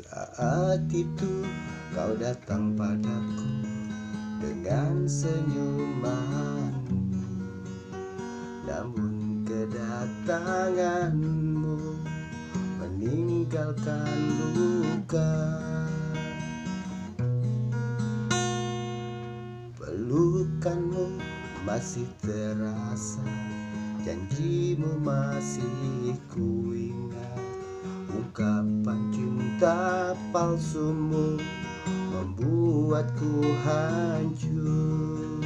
Saat itu kau datang padaku dengan senyumanmu, namun kedatanganmu meninggalkan luka. Pelukanmu masih terasa, janjimu masih kuingat. Ungkapan cinta palsumu membuatku hancur.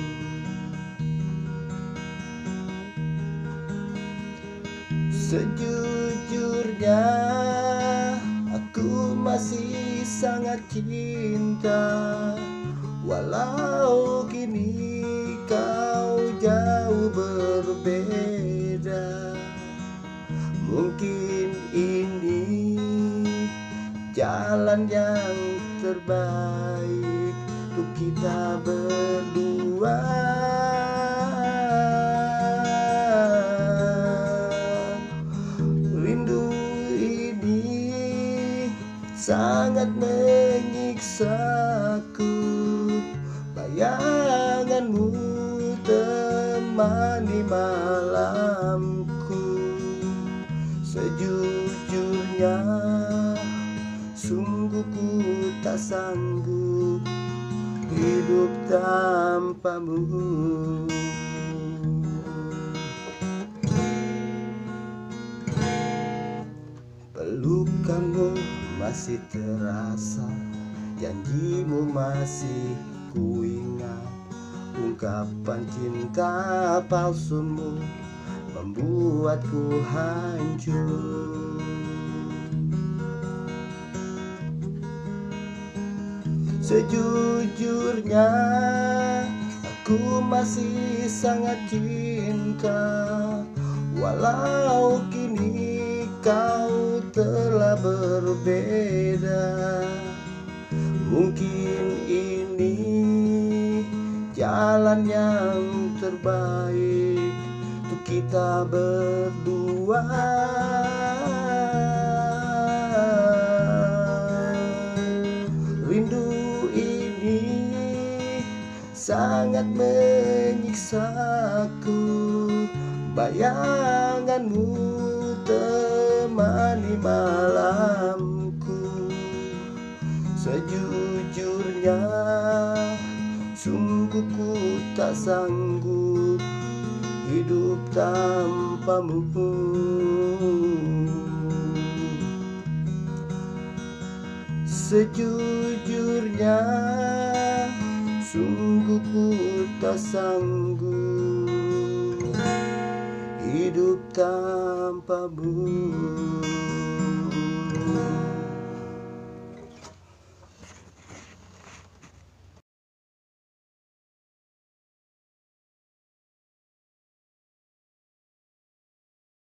Sejujurnya aku masih sangat cinta, walau kini kau jauh berbeda. Mungkin ini jalan yang terbaik untuk kita berdua. Rindu ini sangat menyiksaku, bayanganmu temani malamku. Sejujurnya sungguh ku tak sanggup hidup tanpamu. Pelukanmu masih terasa, janjimu masih kuingat. Ungkapan cinta palsumu membuatku hancur. Sejujurnya aku masih sangat cinta, walau kini kau telah berbeda. Mungkin ini jalan yang terbaik untuk kita berdua. Rindu ini sangat menyiksaku, bayanganmu temani malamku. Sejujurnya sungguh ku tak sanggup hidup tanpamu. Sejujurnya sungguh ku tak sanggup hidup tanpamu.